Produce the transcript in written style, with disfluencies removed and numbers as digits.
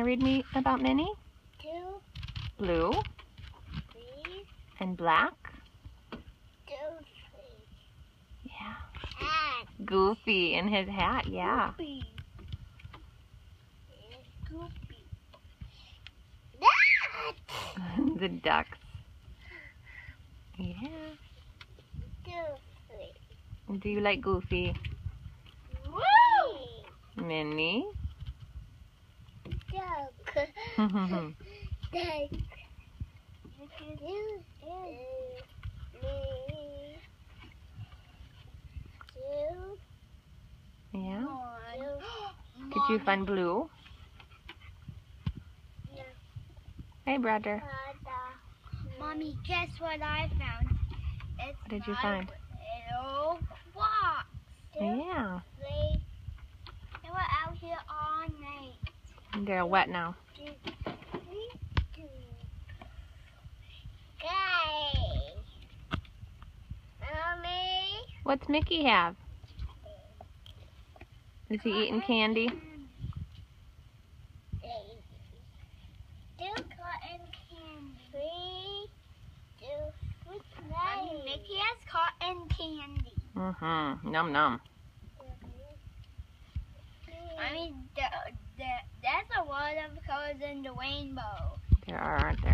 read me about Minnie? 2, Blue 3, and black. 2, 3. Yeah. Hat. Goofy in his hat, yeah. Goofy. Goofy. The ducks. Yeah. 2, 3. Do you like Goofy? Woo! Minnie? Duck. Yeah. Did you find Blue? Yeah. Hey, brother. Mommy, guess what I found? It's What did you find? Little box. Yeah. They were out here all night. They're wet now. Mommy. What's Mickey have? Is he eating candy? Cotton candy. Mommy, Mickey has cotton candy. Mm-hmm. Num num. I mean, there's a lot of colors in the rainbow. There are, aren't there?